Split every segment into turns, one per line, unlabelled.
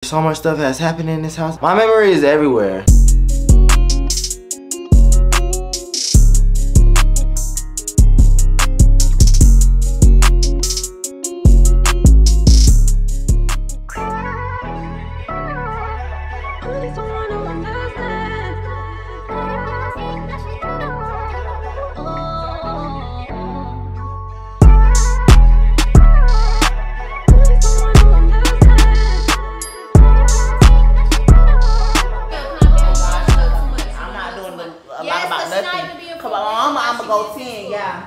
so much stuff that's happening in this house. My memory is everywhere.
I'm gonna go 10, yeah.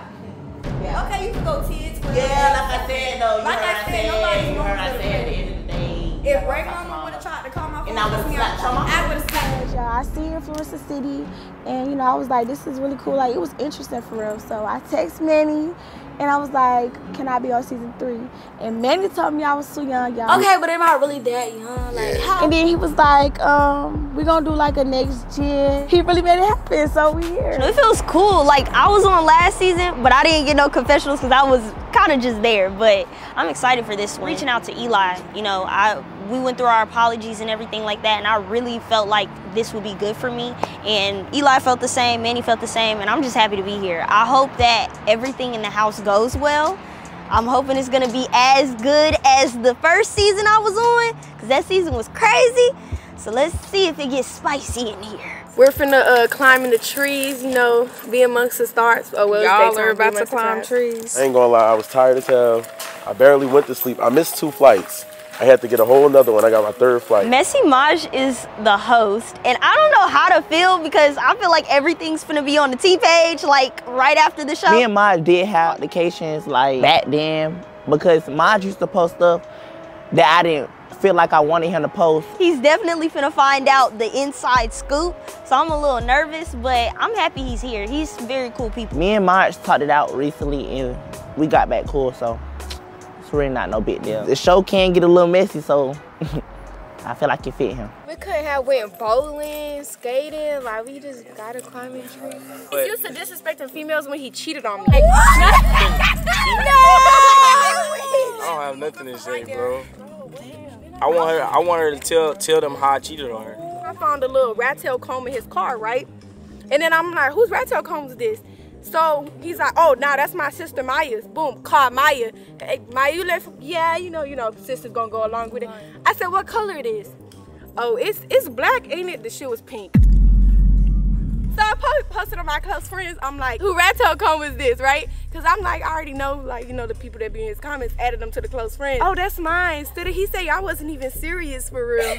Okay, you can go 10.
Yeah, like I said though.
Like I said, nobody's
going to at the end of the day.
If Ray Mama would have tried to call my phone,
and I would have slapped her mama.
I would have slapped.
Y'all, I see Influence the City, and you know, I was like, this is really cool. Like, it was interesting for real. So I text Manny, and I was like, can I be on season 3? And Manny told me I was too young, y'all.
Okay, but am I really that young? Like, how?
And then he was like, we gonna do like a next gen. He really made it happen, so we here.
It feels cool. Like, I was on last season, but I didn't get no confessionals because I was kind of just there. But I'm excited for this one. Reaching out to Eli, you know, we went through our apologies and everything like that, and I really felt like this would be good for me. And Eli felt the same, Manny felt the same, and I'm just happy to be here. I hope that everything in the house goes well. I'm hoping it's gonna be as good as the first season I was on, because that season was crazy. So let's see if it gets spicy in here.
We're finna climb in the trees, you know, be amongst the stars. Oh, well, y'all are about to climb trees.
I ain't gonna lie, I was tired as hell. I barely went to sleep. I missed 2 flights. I had to get a whole nother one. I got my 3rd flight.
Messy Maj is the host, and I don't know how to feel because I feel like everything's finna be on the T page, like right after the show.
Me and Maj did have applications like back then because Maj used to post stuff that I didn't feel like I wanted him to post.
He's definitely finna find out the inside scoop, so I'm a little nervous, but I'm happy he's here. He's very cool people.
Me and Maj talked it out recently, and we got back cool, so it's really not no big deal. The show can get a little messy, so I feel like it fit him.
We couldn't have went bowling, skating, like we just gotta climb in trees. He's used to disrespecting females when he cheated on me. Like,
I don't have nothing to say, bro. I want her to tell them how I cheated on her.
I found a little rat tail comb in his car, right? And then I'm like, whose rat tail comb is this? So he's like, oh, nah, that's my sister Maya's. Boom, call Maya. Hey, Maya, you left? Yeah, you know, sister's gonna go along with it. I said, what color it is? Oh, it's black, ain't it? The shoe was pink. So I posted on my close friends. I'm like, who rat tail comb is this, right? Because I'm like, I already know, like, you know, the people that be in his comments, added them to the close friends. Oh, that's mine. Instead of he said I wasn't even serious for real.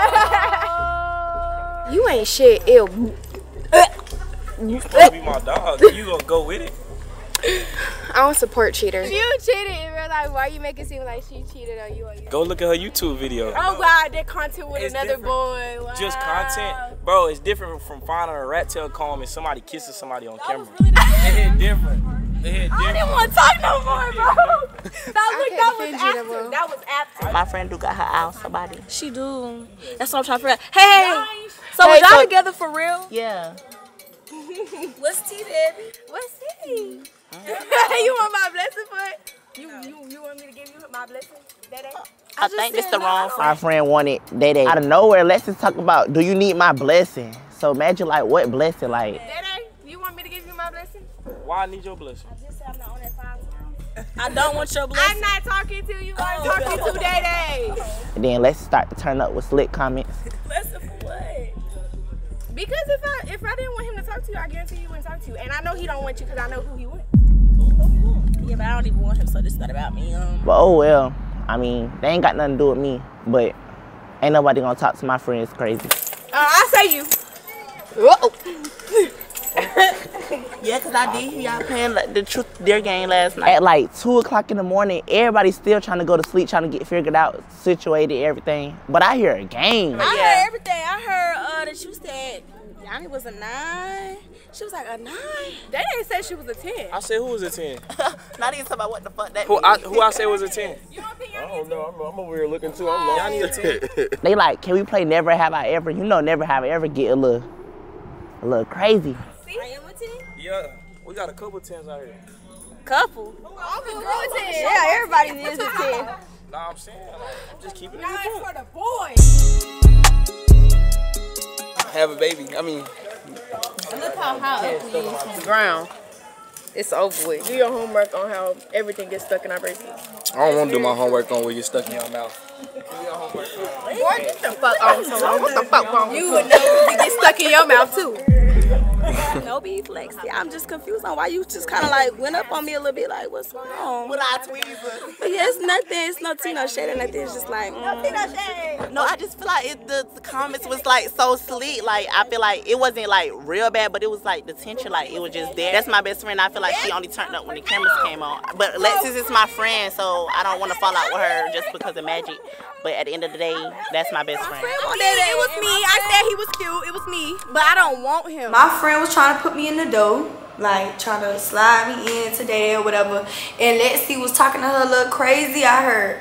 You ain't shit, ew.
You supposed to be my dog. You gonna go with it?
I don't support cheaters.
You cheated in real life. Why you make it seem like she cheated on you?
Go look at her YouTube video.
Oh wow, that content with another boy. Wow.
Just content, bro. It's different from finding a rat tail comb and somebody kissing somebody on camera.
Really
it hit different. It hit different.
I didn't want to talk no more, bro. That was after.
My friend do got her out somebody.
She do. That's what I'm trying to figure out. Hey, so was y'all together for real?
Yeah.
What's tea, baby? What's tea?
You want my blessing for it? You want me to give you my blessing? Dede?
I think this the wrong friend. My friend wanted Dede. Out of nowhere, let's just talk about, do you need my blessing? So imagine like what blessing, like.
Dede, you want me to give you my blessing?
Why I need your blessing?
I just said I'm not on that 5 times.
I don't want your blessing.
I'm not talking to you. I'm talking to Dede.
And then let's start to turn up with slick comments.
Blessing for what?
Because if I didn't want him to talk to you, I guarantee he wouldn't talk to you. And I know he don't want you because I know who he wants.
Yeah, but I don't even want him, so this is not about me.
But oh well, I mean, they ain't got nothing to do with me. But ain't nobody gonna talk to my friends crazy.
I say you.
Whoa. Yeah, because I did hear y'all playing like the truth their game last night. At like 2 o'clock in the morning, everybody's still trying to go to sleep, trying to get figured out, situated, everything. But I hear a game.
I heard everything. I heard that you said Yanni was a 9. She was like, a 9?
They didn't say she was a 10.
I said who was a 10?
Not even talking about what the fuck that
who I say was a 10?
You don't think
I don't know. I'm over here looking too. I'm
Y'all need a 10.
They like, can we play Never Have I Ever? You know Never Have I Ever get a little crazy.
See? I am a 10?
Yeah, we got a couple 10s out here.
Couple?
I'm a girl 10.
Yeah, everybody is a 10.
Nah, I'm saying, I'm just keeping it.
Nah, it's for the boys.
have a baby. I mean,
Look how high up we is from the ground.
It's over with. Do your homework on how everything gets stuck in our braces.
I don't want to do my homework on where you're stuck in your mouth.
Boy, get the fuck on somewhere. What the fuck wrong? You would know you get stuck in your mouth too.
No beef, Lexi. I'm just confused on why you just kind of like went up on me a little bit. Like, what's wrong?
With our tweezers.
But yeah, it's nothing. It's no tea, no shade or nothing. It's just like,
No, I just feel like the comments was like so slick. Like I feel like it wasn't like real bad, but it was like the tension, like it was just there. That's my best friend. I feel like she only turned up when the cameras came on. But Lexus is my friend, so I don't want to fall out with her just because of Magic. But at the end of the day, that's my best friend.
It was me. I said he was cute. It was me. But I don't want him.
My friend was trying to put me in the dough, like trying to slide me in today or whatever. And Lexi was talking to her a little crazy, I heard.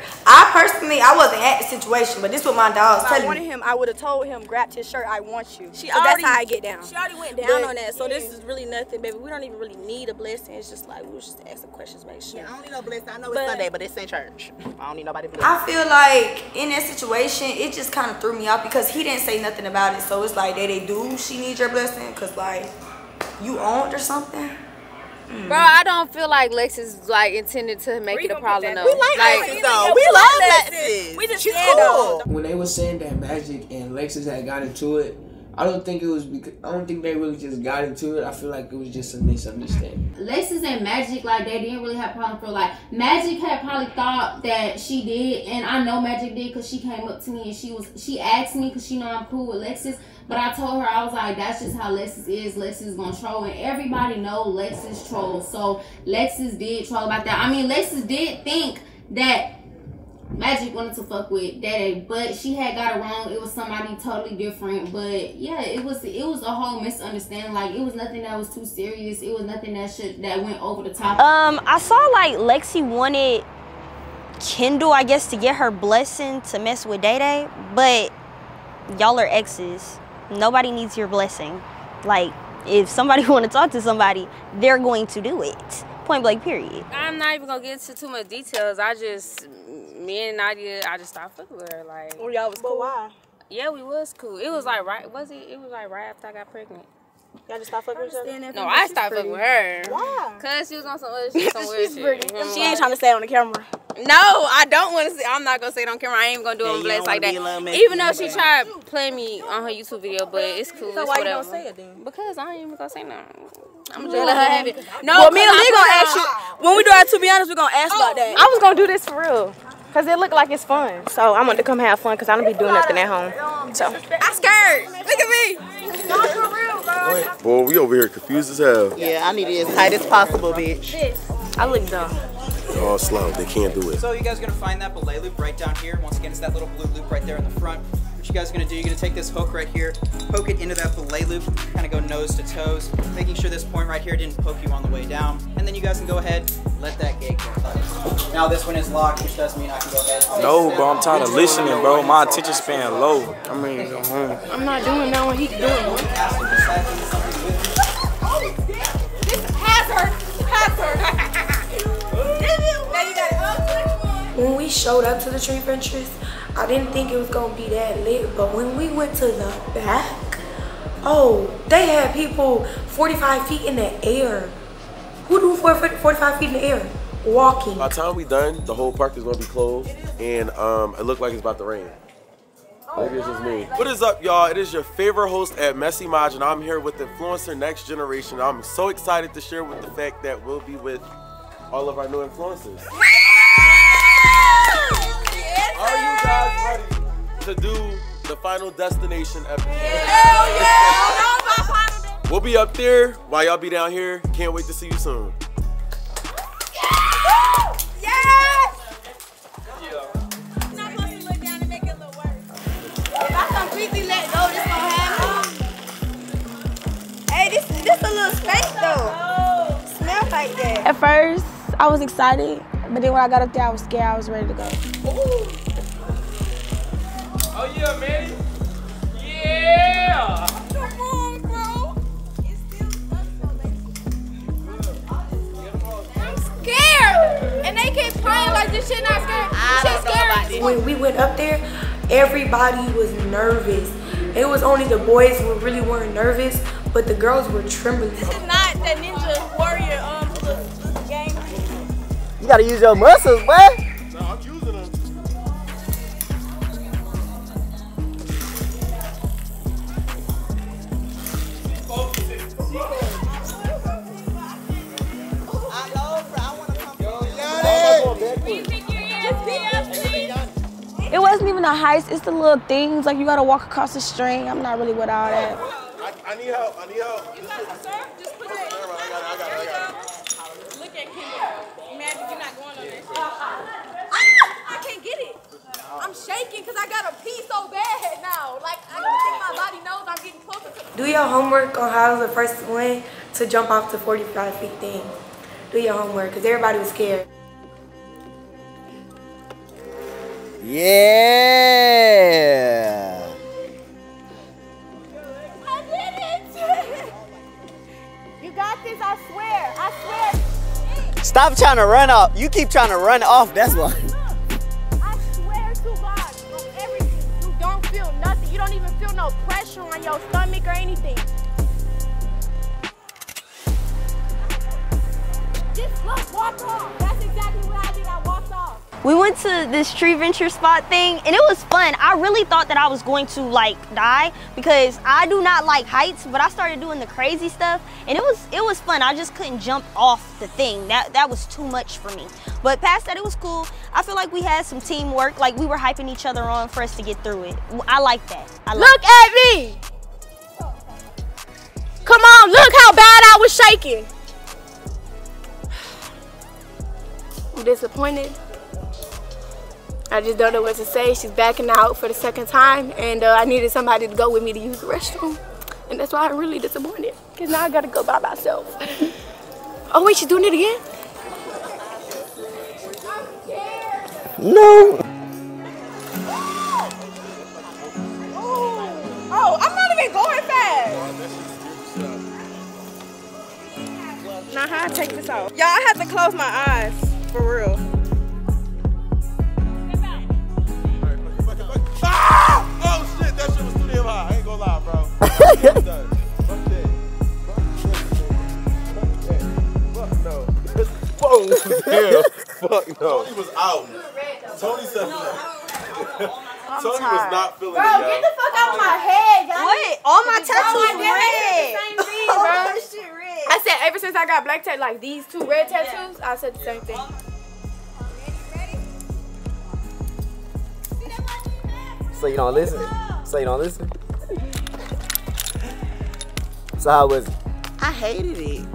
I wasn't at the situation, but this is what my dog's telling me.
If I wanted him, I would have told him, grabbed his shirt, I want you.
She
so
already,
that's how I get down.
She already went down on that, so this is really nothing, baby. We don't even really need a blessing. It's just like, we was just asking questions, make sure.
Yeah, I don't need no blessing. I know it's Sunday, but it's in church. I don't need nobody blessing.
I feel like in that situation, it just kind of threw me off because he didn't say nothing about it. So it's like, she needs your blessing? Because like, you owned or something?
Bro, I don't feel like Lex is like intended to make it a problem though.
We like Lexus though. We love Lexus.
We just
She's cool.
When they were saying that Magic and Lexus had got into it, I don't think it was because I don't think they really just got into it. I feel like it was just a misunderstanding.
Lexus and Magic, like they didn't really have a problem for like Magic had probably thought that she did, and I know Magic did because she came up to me and she asked me because she know I'm cool with Lexus. But I told her, I was like, that's just how Lexus is. Lexus is gonna troll, and everybody know Lexus trolls. So Lexus did troll about that. I mean, Lexus did think that Magic wanted to fuck with Daddy, but she had got it wrong. It was somebody totally different. But yeah, it was a whole misunderstanding. Like it was nothing that was too serious. It was nothing that went over the top.
I saw like Lexi wanted Kendall, I guess, to get her blessing to mess with Day, but y'all are exes. Nobody needs your blessing. Like, if somebody want to talk to somebody, they're going to do it. Point blank, period.
I'm not even gonna get into too much details. Me and Nadia, I just stopped fucking with her. Like,
Oh, y'all was cool. Why?
yeah, we was cool. It was like it was like right after I got pregnant.
Y'all just stopped fucking with each other?
No, I stopped fucking with her.
Why?
Cause she was on some other shit, some weird shit.
She ain't trying to stay on the camera.
No, I don't want to say. I'm not gonna say it on camera. I ain't even gonna do it on blast like that. Even though she tried playing me on her YouTube video, but it's cool.
So why you don't say it then?
Because I ain't even gonna say nothing. I'm just let her have it.
No, well, me and Lee gonna ask you. When we do our To Be Honest, we gonna ask about that. I was gonna do this for real. Cause it looked like it's fun. So I wanted to come have fun cause I don't be doing nothing at home. So
I'm scared. Look at me.
Not for real, bro.
Boy, we over here confused as hell.
Yeah, I need it as tight as possible, bitch.
I look dumb.
All slow. They can't do it.
So you guys are gonna find that belay loop right down here. Once again, it's that little blue loop right there in the front. What you guys are gonna do, you're gonna take this hook right here, poke it into that belay loop, kind of go nose to toes, making sure this point right here didn't poke you on the way down. And then you guys can go ahead, let that gate go. Now this one is locked, which does mean I can go ahead.
No, bro, I'm tired of listening, bro. My attention span low.
I'm ready to go home.
I'm not doing that when he's doing it.
When we showed up to the tree entrance, I didn't think it was gonna be that lit, but when we went to the back, oh, they had people 45 feet in the air. Who do 45 feet in the air? Walking.
By the time we done, the whole park is gonna be closed, and it looked like it's about to rain. Maybe it's just me. What is up, y'all? It is your favorite host at Messy Maj, and I'm here with Influencer Next Generation. I'm so excited to share with the fact that we'll be with all of our new influencers. Are you guys ready to do the Final Destination episode?
Hell yeah!
We'll be up there while y'all be down here. Can't wait to see you soon.
Yes! Not supposed to look down and make it look worse. If I completely let go, this gonna happen. Hey, this a little space though. Smell like that.
At first, I was excited, but then when I got up there, I was scared. I was ready to go.
Ooh.
Oh yeah, man. Yeah.
Come on, bro. It's still stuck so I'm scared. And they keep crying like this shit not scared. This shit scary.
When we went up there, everybody was nervous. It was only the boys who really weren't nervous, but the girls were trembling.
This is not that Ninja Warrior game.
You gotta use your muscles, boy.
No, I'm using them.
It wasn't even a heist, it's the little things, like you gotta walk across the string. I'm not really with all that.
I need help, I need help.
You got it, sir? Just put it.
I got it.
Look at Kendall. Imagine you're not going on that shit. I can't get it. I'm shaking because I got to pee so bad now. Like, I don't think my body knows I'm getting closer to.
Do your homework on how I was the first one to jump off the 45 feet thing. Do your homework, because everybody was scared.
Yeah.
I did it. You got this, I swear. I swear.
Stop trying to run off. You keep trying to run off, that's why.
I swear to God, on everything, you don't feel nothing. You don't even feel no pressure on your stomach or anything. Just look, walk off. That's exactly what I did. I walked off.
We went to this tree venture spot thing and it was fun. I really thought that I was going to like die because I do not like heights, but I started doing the crazy stuff and it was fun. I just couldn't jump off the thing. That was too much for me. But past that, it was cool. I feel like we had some teamwork, like we were hyping each other on for us to get through it. I like that.
Look at me. Come on, look how bad I was shaking. I'm disappointed. I just don't know what to say. She's backing out for the second time, and I needed somebody to go with me to use the restroom. And that's why I'm really disappointed, because now I gotta go by myself. Oh wait, she's doing it again?
No.
Oh, I'm not even going fast. Now how I take this off? Y'all, I have to close my eyes, for real.
Ah! Oh shit, that shit was too damn high. I ain't gonna lie, bro. Fuck no. Whoa, damn. Fuck no. Tony was out. Tony said Tony was not feeling it,
Bro, get the fuck out of my head, y'all.
What? All my tattoos red.
I said ever since I got black tattoos, like these two red tattoos, I said the same thing.
So you don't listen? So you don't listen? So how was it?
I hated it.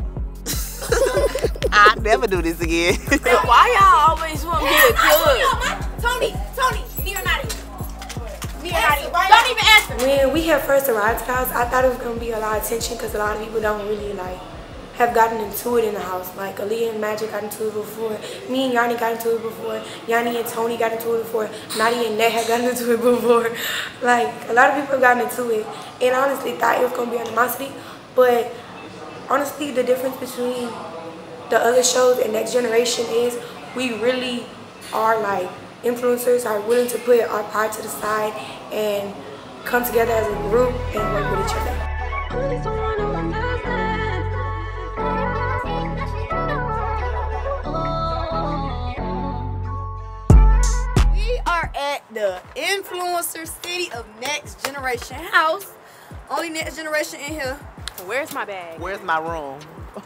I'll never do this again.
Why y'all always want me to kill it?
Tony, Neonati.
Don't even answer.
When we had first arrived to the house, I thought it was going to be a lot of tension because a lot of people don't really like have gotten into it in the house. Like Aaliyah and Magic got into it before. Me and Yanni got into it before. Yanni and Tony got into it before. Nadi and Ned had gotten into it before. Like a lot of people have gotten into it. And I honestly thought it was going to be animosity. But honestly, the difference between the other shows and Next Generation is we really are like influencers, are willing to put our pride to the side and come together as a group and work with each other.
We are at the influencer city of Next Generation house. Only Next Generation in here.
Where's my bag?
Where's my room?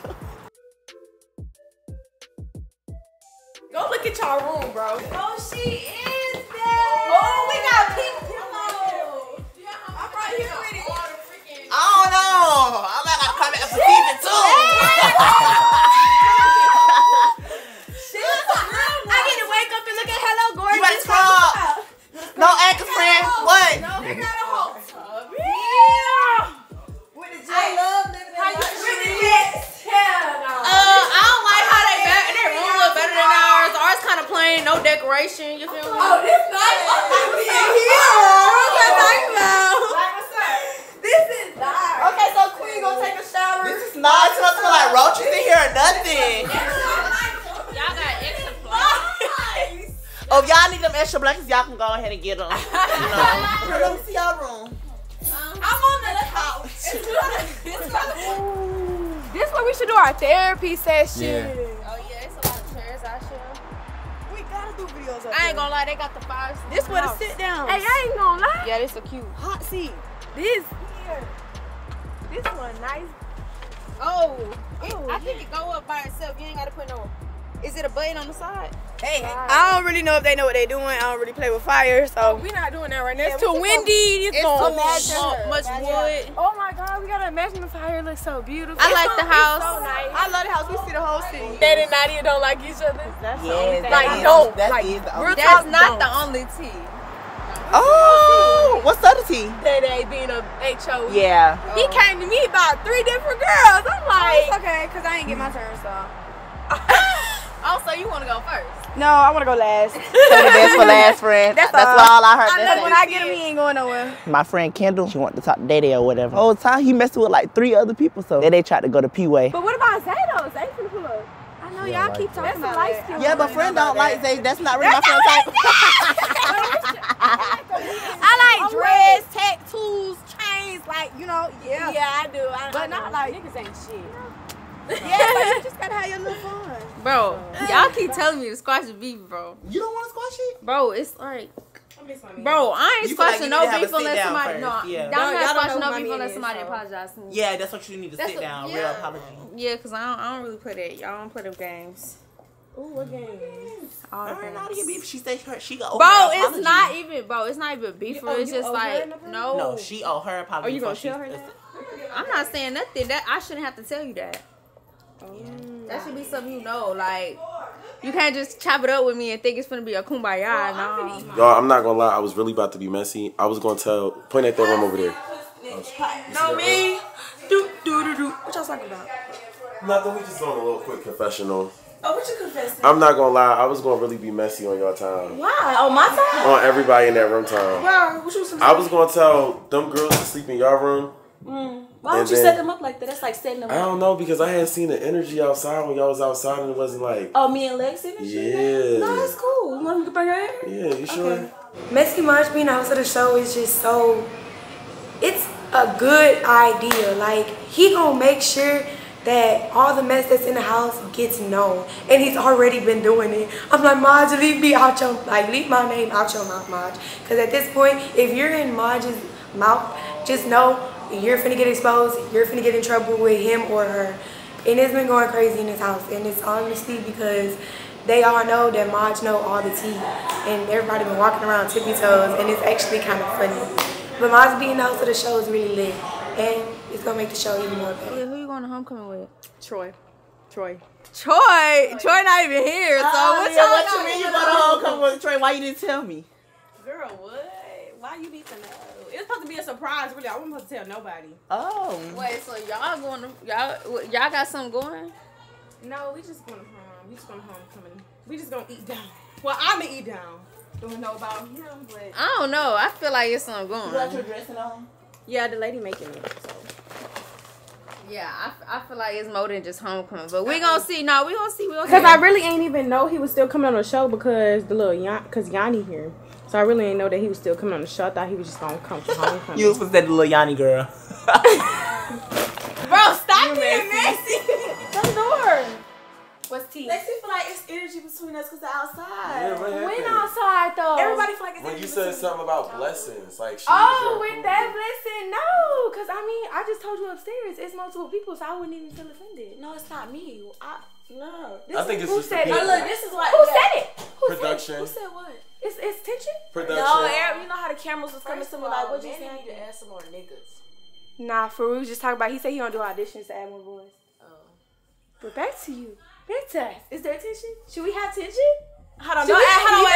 Go look at y'all room, bro.
Oh, she is there.
Oh, we got pink
pillows.
I'm right here with it.
I don't know. I might gotta come back for season 2.
I get to wake up and look at Hello Gorgeous.
You better scrub. No anchor friend. What?
No, we got a whole tub.
Yeah. With the jet.
I love living in luxury. Hell no.
I don't like how their room look better than ours. Ours kind of plain, no decoration. You feel me?
Oh, this nice. We in here. What you talking about? Like, what's up? This is nice.
Okay, so Queen gonna take a shower.
This is nice. It don't smell like roaches in here or nothing.
Y'all got extra blankets.
Oh, if y'all need them extra blankets, y'all can go ahead and get them. You know. Let me see y'all room.
where we should do our therapy session.
Oh yeah, it's a lot of chairs out here.
We gotta do videos up
I ain't gonna lie, they got the fire.
This where to sit down.
Hey, I ain't gonna lie.
Yeah, this a cute
hot seat.
This here. This one nice.
Oh, I think it go up by itself. You ain't gotta put no. Is it a button on the side?
Hey, I don't really know if they know what they doing. I don't really play with fire, so
we not doing that right now.
It's too windy. It's too
much wood.
Oh my God, we gotta imagine the fire looks so beautiful.
I like the house.
It's so nice.
I love the house. We see the whole city.
Dad and Nadia don't like each other.
That's
That's not the only tea.
Oh, what's the other tea?
Day being a HO.
Yeah.
He came to me about 3 different girls. I'm like,
it's okay, cause I ain't get my turn, so.
Also, you want to go first?
No, I want to go last.
Save the best for last, friend. That's all I heard.
I know when I get him, he ain't going nowhere.
My friend Kendall, she wanted to talk to Day or whatever. The whole time he messed with like 3 other people, so they tried to go to P-Way.
but what about Zay though? Zay finna pull up.
I know y'all keep talking about light skin.
Yeah, but friend don't like Zay. That's not really my friend type.
I like dreads, tattoos, chains, like, you know,
Yeah, I do.
but not like
niggas ain't shit.
Yeah, but you just gotta have your little fun.
Bro, y'all keep telling me to squash the beef, bro.
You don't want to squash it?
Bro, it's like, bro, I ain't squashing no beef unless somebody. No, I'm not squashing no beef unless somebody apologizes to me.
Yeah, that's what you need to sit down. Real apology.
Yeah, cause I don't really play that. Y'all don't play them games.
Ooh, what games?
All the games.
Beef. She said she got.
Bro, it's not even. Bro, it's not even beef. It's just like no.
No, she owe her apology.
Are you gonna tell her that? I'm not saying nothing. That I shouldn't have to tell you that. That should be something you know. Like you can't just chop it up with me and think it's gonna be a kumbaya. No.
Y'all, I'm not gonna lie. I was really about to be messy. I was gonna point at that room over there.
No, me. Do. What y'all talking about?
Nothing. We just doing a little quick confessional.
Oh, what you confessing?
I'm not gonna lie. I was gonna really be messy on y'all time.
Why? On my time?
On everybody in that room time.
Why? What you was
I was gonna tell them girls to sleep in your room.
Why would you set them up like that? That's like setting them up.
I don't know, because I hadn't seen the energy outside when y'all was outside and it wasn't like.
Oh, me and Lex energy?
Yeah.
No, that's cool. You want me to bring her in?
Yeah, you sure?
Okay. Messy March being out to the show is just so. It's a good idea. Like, he gonna make sure that all the mess that's in the house gets known, and he's already been doing it. I'm like, Maj, leave me out your, like, leave my name out your mouth, Maj. Because at this point, if you're in Maj's mouth, just know you're finna get exposed. You're finna get in trouble with him or her. And it's been going crazy in this house, and it's honestly because they all know that Maj know all the tea, and everybody been walking around tippy toes, and it's actually kind of funny. But Maj being out to the show is really lit, and it's gonna make the show even more better.
Who you going to homecoming with?
Troy not even here, so
what you mean you go to homecoming with Troy? Why you didn't tell me?
Girl, what? Why you need to know? It's supposed to be a surprise, really. I wasn't supposed to tell nobody.
Oh.
Wait, so y'all going to y'all got something going?
No, we just going to prom. We just going to homecoming. We just gonna eat down. Well, I'ma eat down. Don't know about him, but
I don't know. I feel like it's something going.
You got your dressing on?
Yeah, the lady making it. So.
Yeah, I feel like it's more than just homecoming, but we gonna see. No, we gonna see.
Because I really ain't even know he was still coming on the show because Yanni here. So I really ain't know that he was still coming on the show. I thought he was just gonna come for homecoming.
You was that little Yanni girl.
Bro, stop being messy. Shut the door. What's tea?
Lexi feel like it's energy between us because they're outside.
Yeah,
When outside though?
Everybody feel like it's
when you said something about blessings, like she
with that blessing, no, because I mean, I just told you upstairs, it's multiple people, so I wouldn't even feel offended.
No, it's not me. No.
I think it's
who
just
said
the
it?
people.
Look, this is like
Who said it?
Production.
Who said what?
It's tension.
Production.
No, you know how the cameras was coming to me like, what you saying?
You need to add some more niggas. Nah, Farouk was just talking about. He said he gonna do auditions to add more boys. Oh. But back to you. Back to us. Is there tension? Should we have tension?
Hold on.
Wait.
Don't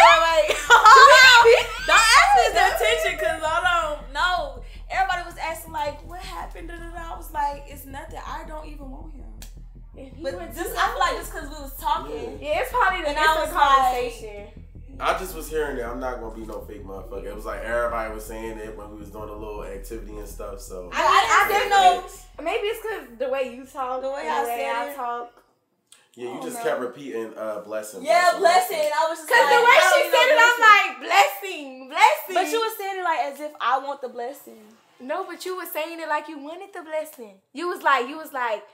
ask me is there tension because I don't know. Everybody was asking like, what happened? I was like, it's nothing. I don't even want him. But I feel like just because we was talking.
Yeah, it's probably the
next
conversation.
I just was hearing that. I'm not gonna be no fake motherfucker. It was like everybody was saying it when we was doing a little activity and stuff. So
I didn't know. Maybe it's because the way you talk,
the way I talk.
Yeah, you just kept repeating blessing.
Yeah, blessing. I was just
because the way she said it, I'm like, blessing.
But you were saying it like as if I want the blessing.
No, but you were saying it like you wanted the blessing. You was like, no. What's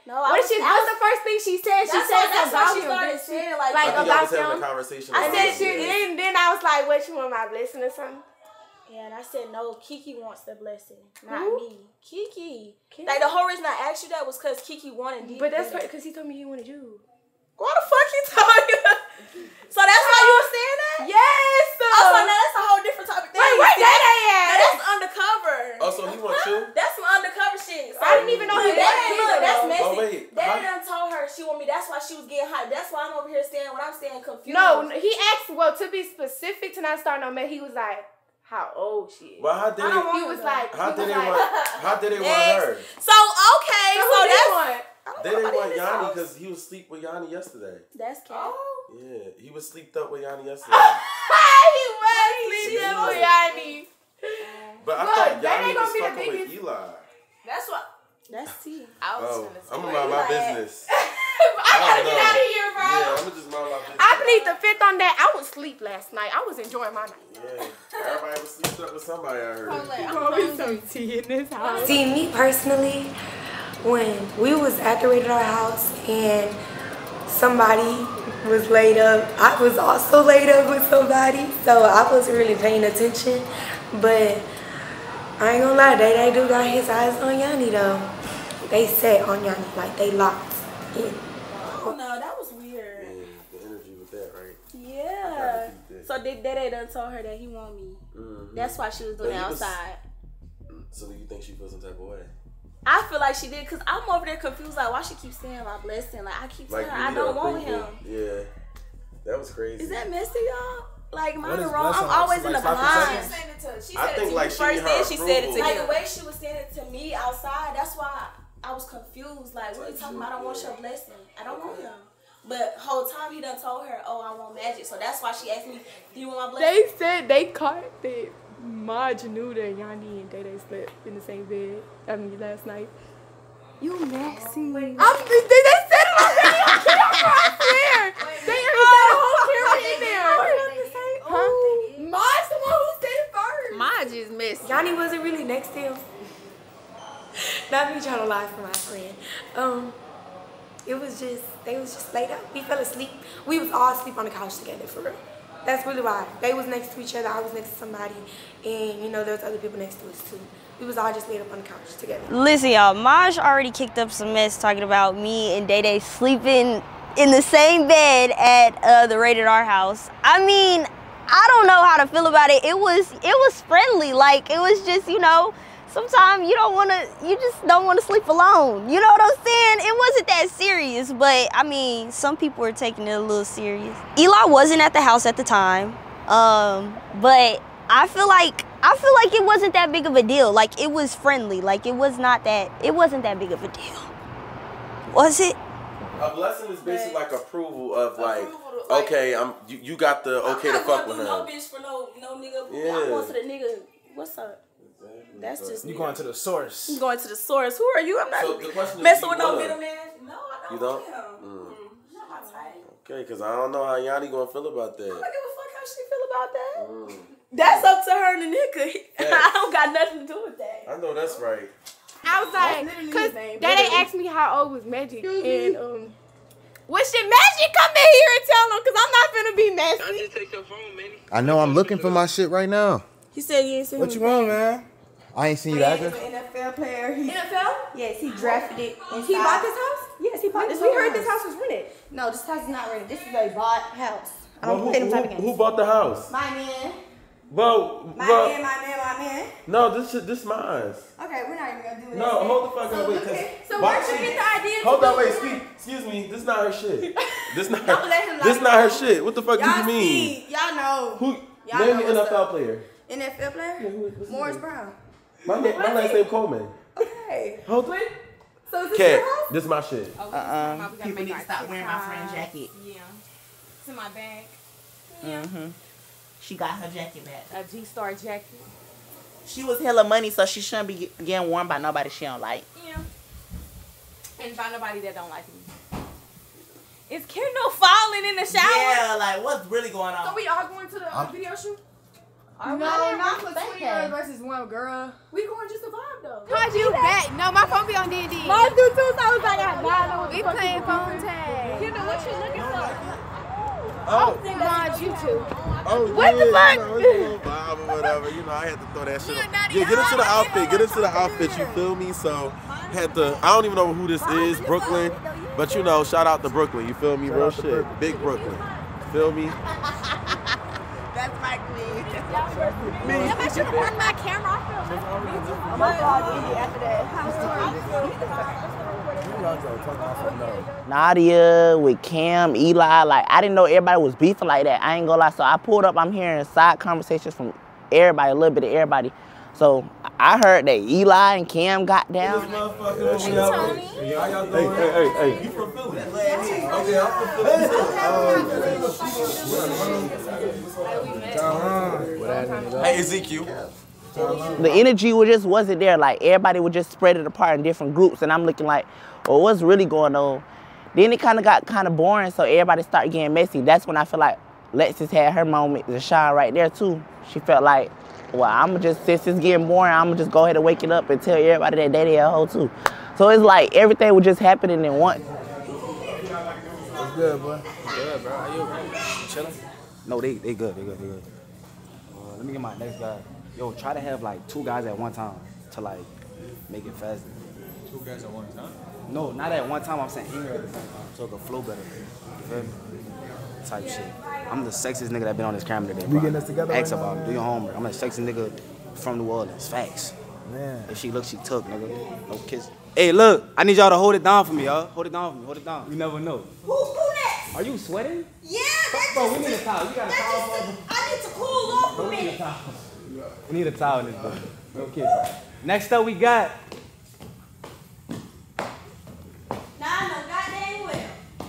the first thing she said? She said
that's why
about
she
him.
started saying it like
I think
about
I was having
him.
a conversation.
I said shit, then I was like, what, you want my blessing or something?
Yeah, and I said, no, Kiki wants the blessing, not
Who?
me. Kiki. Like, the whole reason I asked you that was because Kiki wanted me.
But that's because he told me he wanted you.
Why the fuck he told you? So that's why you were saying that?
Yes.
Also, now that's a whole different topic.
Wait, where that at?
Now that's undercover.
Oh, so he wants you?
That's some undercover shit. So
I didn't even know he
that.
wanted
Look, that's
me.
messy.
Oh, wait.
Daddy done told her she want me. That's why she was getting hot. That's why I'm over here saying what I'm saying confused.
No, he asked, well, to be specific, to not start no man, he was like, how old she is.
Well, how did
He was like,
How did they want her?
So, okay. So that's...
They didn't want Yanni because he was asleep with Yanni yesterday.
That's cat.
Yeah, he was sleeped up with Yanni yesterday.
He was sleeping with Yanni.
But I
Look,
thought
that
Yanni
ain't
was
gonna be the
fucking with
biggest-
Eli.
That's what... That's T. I was
Oh,
gonna say.
I'm gonna mind my business.
I gotta get out of here, bro.
Yeah, I'm gonna just mind my business.
I plead the fifth on that. I was asleep last night. I was enjoying my night.
Yeah, everybody was sleeped up with somebody, I heard.
Always some tea in this house.
See, me personally, when we was at the Rated R house and somebody was laid up, I was also laid up with somebody, so I wasn't really paying attention. But I ain't gonna lie, they do got his eyes on Yanni though. They set on Yanni, like they locked in.
Oh no, that was weird.
Yeah, the energy with that, right?
Yeah. So Daddy done told her that he want me.
Mm-hmm.
That's why she was doing it outside.
So do you think she feels some type of way?
I feel like she did because I'm over there confused. Like, why she keep saying my blessing? Like, I keep telling her I don't want him.
Yeah, that was crazy.
Is that messy, y'all? Like, am I
What is
wrong?
blessing?
I'm always
Like
in the
sloppy
blind.
seconds?
She
I
said
think
it to
like
you
she
first,
need her
then she said it to
approval.
like the way she was saying it to me outside. That's why I was confused. Like, what are you talking about? I don't want your blessing. I don't want him. But whole time he done told her, oh, I want Magic. So that's why she asked me, do you want my blessing?
They said they caught that Maj knew that Yanni and Day slept in the same bed. I mean, last night. You messy. They said it already on camera, I swear. They got a whole camera in there. Huh? Maj the one who said it first.
Maj is messy.
Yanni wasn't really next to him. Not me trying to lie for my friend. It was just, they was just laid up. We fell asleep. We was all asleep on the couch together, for real. That's really why. They was next to each other. I was next to somebody. And, you know, there was other people next to us, too. We was all just laid up on the couch together.
Listen, y'all, Maj already kicked up some mess talking about me and Day sleeping in the same bed at the Rated R house. I mean, I don't know how to feel about it. It was friendly. Like, it was just, you know, sometimes you just don't want to sleep alone. You know what I'm saying? It wasn't that serious, but I mean, some people were taking it a little serious. Eli wasn't at the house at the time, but I feel like it wasn't that big of a deal. Like, it was friendly. Like, it wasn't that big of a deal. Was it?
A blessing is basically like approval of like, okay, you got the okay to fuck with him.
No bitch for no nigga.
Yeah.
I'm going to the nigga. What's up? That's just
You going to the source.
I'm going to the source. Who are you? I'm not
So the question is,
messing
do
with
you
no
want him?
middleman. No, I don't.
You don't?
Not my type.
Okay, because I don't know how Yanni gonna feel about that.
I don't give a fuck how she feel about that. That's up to her and the nigga. I don't got nothing to do with that.
I know that's right.
I was like, because they asked me how old was Magic, and what should Magic come in here and tell them? Because I'm not finna be messy.
I just take your phone, man.
I know I'm looking for my shit right now.
He said you ain't seen
What you want, man?
I ain't seen you address.
NFL player.
NFL?
Yes, he drafted it.
He bought this house?
Yes, he bought this
We heard this house was rented.
No, this house is not rented. This is a bought house. I don't pay them type of games.
Who bought the house?
My man.
Well,
My man.
no, this mine.
Okay, we're not even gonna do this.
No, hold the fuck up, wait.
So where'd you get the idea?
Hold on, wait, excuse me. This not her shit. This not
Don't let him
This
lie.
not her shit. What the fuck do you
Y'all
mean?
see, y'all know.
Who?
Y'all
Name
know
the
what's
NFL
up.
player.
NFL player? Morris Brown.
My last name Coleman.
Okay.
Hold on.
So is this
Cat,
your house?
this my shit.
People need to stop wearing my friend's jacket.
Yeah. It's in my bag.
Mm-hmm. She got her jacket back.
A G-Star jacket.
She was hella money, so she shouldn't be getting worn by nobody she don't like.
Yeah. And by nobody that don't like me. Is Kendall falling in the shower?
Yeah, like what's really going on?
So we all going to the video shoot?
No, not for 20 girls versus 1 girl.
We going just to vibe though.
How'd you bet? No, my phone be on D&D.
Mine do too, so I was like, I
We playing phone tag.
Kendall, what you looking for?
Oh, mind you two.
Oh,
What the fuck?
You know, it's a little vibe or whatever. You know, I had to throw that shit up. Yeah, get into the outfit. Get into the outfit, you feel me? So, had to, I don't even know who this is, Brooklyn. But, you know, shout out to Brooklyn. You feel me? Real shit. Big Brooklyn. Feel me?
That's my queen.
Somebody should have worn my camera.
Oh my God, Indy after that.
Nadia with Cam, Eli, like I didn't know everybody was beefing like that. I ain't gonna lie. So I pulled up, I'm hearing side conversations from everybody, a little bit of everybody. So I heard that Eli and Cam got down.
Hey. You from Philly? Okay, I'm from Philly. Hey, Ezekiel.
The energy just wasn't there. Like everybody was just spread it apart in different groups, and I'm looking like, well, what's really going on? Then it kind of got boring, so everybody started getting messy. That's when I feel like Lexus had her moment to shine right there too. She felt like, well, I'ma just, since it's getting boring, I'ma just go ahead and wake it up and tell everybody that they a hoe too. So it's like everything was just happening in one.
What's good, boy? Good, bro. How you chilling? No, they good. Let me get my next guy. Yo, try to have like 2 guys at one time to like make it faster.
2 guys at one time?
No, not at one time. I'm saying here at the same time, so it can flow better. You feel me? Type shit. I'm the sexiest nigga that been on this camera today.
We getting this together
Ask
right
about
now?
it. Do your homework. I'm a sexy nigga from New Orleans. Facts.
Man.
If she look, she took, nigga. No kiss. Hey, look. I need y'all to hold it down for me, y'all. Hold it down for me. Hold it down. You never know.
Who next?
Are you sweating?
Yeah,
Bro, we need a towel. You got a towel for us?
I need to cool off
Bro,
a
we need a
minute.
towel. We need a towel in this book. No kiss. Next up, we got.
Nah, no goddamn well.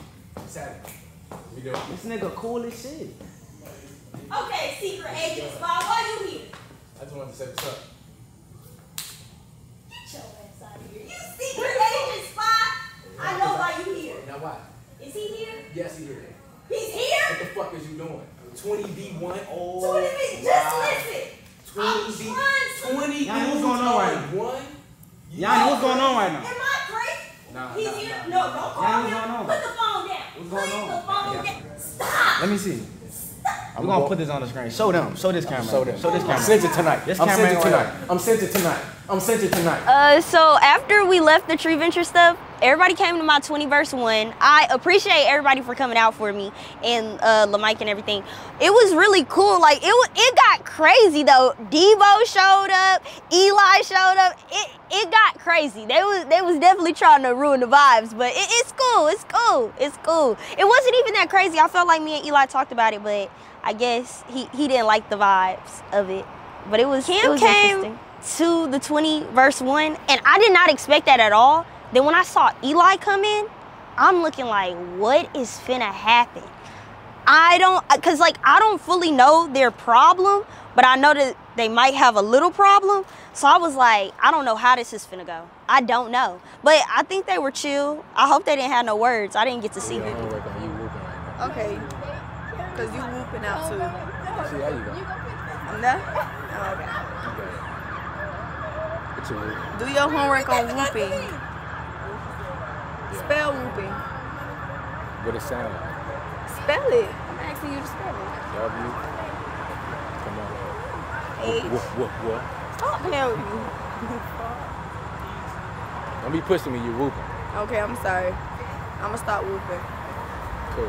This nigga cool as shit.
Okay, secret agent spot, why you here?
I just wanted to set this up.
Get your ass out of here. You secret agent spot? I know why you here.
Now why?
Is he here?
Yes, he here.
He's here?
What the fuck is you doing? 20v1? Oh,
20v, just listen.
20v,
Yanni, what's going on right now?
1?
Yanni, what's going on right now?
Am I crazy?
Nah,
He's
nah,
here?
nah.
No, don't call
Yanni,
him.
what's going on?
Put the phone down.
What's going
Put
on?
the phone down. Stop.
Let me see. We're gonna put this on the screen. Show them. Show this camera.
Show them.
Show this camera.
I'm sent it tonight.
This
I'm
camera
sent
ain't
it
gonna
tonight. I'm sent it tonight. I'm sent it tonight.
So after we left the Tree Venture stuff, everybody came to my 20 verse 1. I appreciate everybody for coming out for me and LaMike and everything. It was really cool. Like it got crazy though. Devo showed up, Eli showed up. It got crazy. They was definitely trying to ruin the vibes, but it's cool. It's cool. It's cool. It wasn't even that crazy. I felt like me and Eli talked about it, but I guess he didn't like the vibes of it. But it was interesting. To the 20 verse 1, and I did not expect that at all. Then when I saw Eli come in, I'm looking like, what is finna happen? I don't fully know their problem, but I know that they might have a little problem. So I was like, I don't know how this is finna go. I don't know. But I think they were chill. I hope they didn't have no words. I didn't get to see them.
Okay. Cause you whooping out too.
See, how you go?
I'm done? Oh, okay. Do your homework on whooping. Spell whooping.
What it sound like?
Spell it. I'm asking you to spell it.
W. Come on.
H.
What?
Stop playing with me.
Don't be pushing me, you whooping.
Okay, I'm sorry. I'ma stop whooping.
Cool.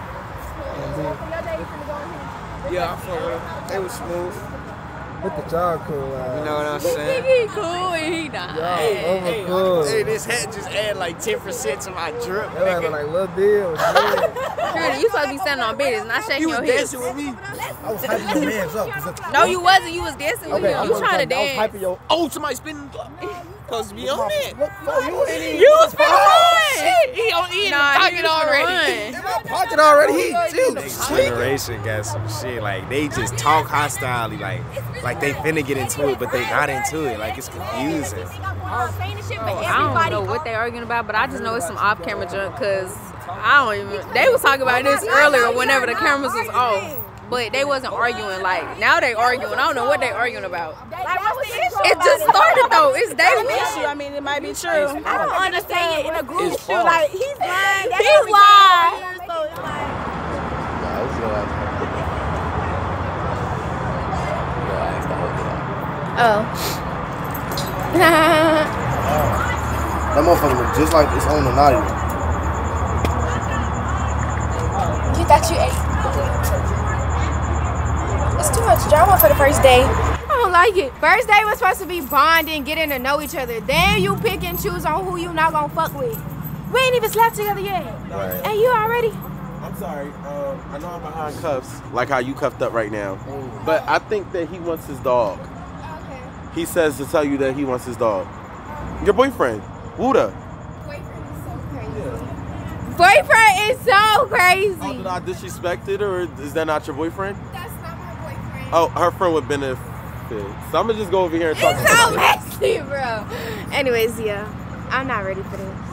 Yeah, I fuck with him. They was smooth.
Look at y'all cool.
You know what I'm saying?
He cool and he not.
Y'all cool.
Hey, this hat just add like 10% to my drip.
That like little deal.
Trudy, you supposed to be standing on business, not shaking your hips.
You was dancing with me.
I was hyping your man's up.
No, you wasn't. You was dancing with him. You trying to dance.
I was hyping your...
Oh, somebody spinning. Supposed to be on it.
You was finna run.
He in the pocket already.
In
my pocket already. He too.
Next generation got some shit. Like they just talk hostily, like they finna get into it, but they not into it. Like it's confusing.
I don't know what they arguing about, but I just know it's some off-camera junk because I don't even. They was talking about this earlier whenever the cameras was off. But they wasn't arguing. Like, now they arguing. I don't know what they arguing about. It just started, though. It's their issue. I mean, it might be true.
I don't understand it in a group
It's
shoot.
false.
Like, he's lying. That's
He's
lying. So it's
That motherfucker look just like it's on the naughty.
You thought you ate. It's too much drama for the first day.
I don't like it. First day was supposed to be bonding, getting to know each other. Then you pick and choose on who you not gonna fuck with. We ain't even slept together yet.
Right.
And you already?
I'm sorry. I know I'm behind cuffs, like how you cuffed up right now. But I think that he wants his dog.
Okay.
He says to tell you that he wants his dog. Your boyfriend, Wuda.
Boyfriend is so crazy.
Oh, did I disrespect it, or is that not your boyfriend?
That's not my boyfriend.
Oh, her friend would benefit. So I'm gonna just go over here and talk
It's
to
so
her.
messy, bro. Anyways, yeah, I'm not ready for this.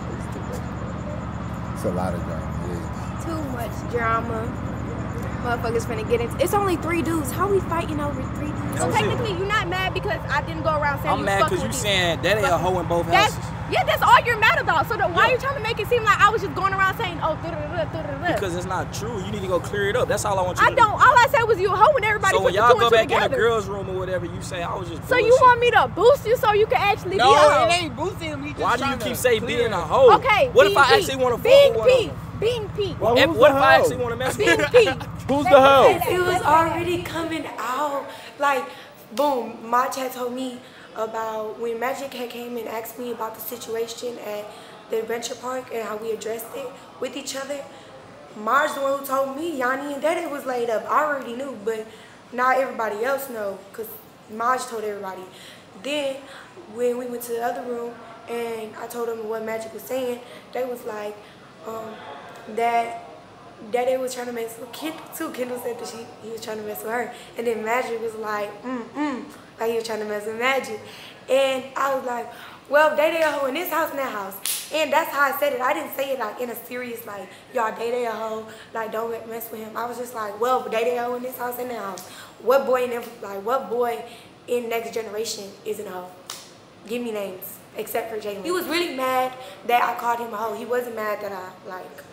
It's a lot of drama.
Too much drama. Motherfuckers finna get into. It's only 3 dudes. How we fighting over 3 dudes? So technically, you're not mad because I didn't go around saying
I'm
you
mad
fucking
because you
with
saying that ain't a hoe in both
That's,
houses.
yeah, that's all you're mad about. So why are you trying to make it seem like I was just going around saying, oh,
Because it's not true. You need to go clear it up. That's all I want you to do.
All I said was you a hoe and everybody
So
put
when
the
y'all
2
go
and 2
back
together.
in the girls' room or whatever, you say I was just
So you
bullshit.
want me to boost you so you can actually be a hoe?
No,
it
ain't boosting him. Why do you keep saying being a hoe?
Okay,
What if I actually want to fuck with one of them?
Being Pete.
What if I actually want to mess with you?
Who's the hoe?
It was already coming out. Like, boom, my chat told me about when Magic had came and asked me about the situation at the adventure park and how we addressed it with each other. Marge the one who told me Yanni and Daddy was laid up. I already knew, but not everybody else know, because Marge told everybody. Then when we went to the other room and I told them what Magic was saying, they was like, that Daddy was trying to mess with Kendall too. Kendall said that he was trying to mess with her. And then Magic was like, like he was trying to mess with Magic. And I was like, well, they a hoe in this house and that house. And that's how I said it. I didn't say it like in a serious, like, y'all they a hoe, like don't mess with him. I was just like, well, they a hoe in this house and that house. What boy in Next Generation isn't a hoe? Give me names, except for Jalen. He was really mad that I called him a hoe. He wasn't mad that I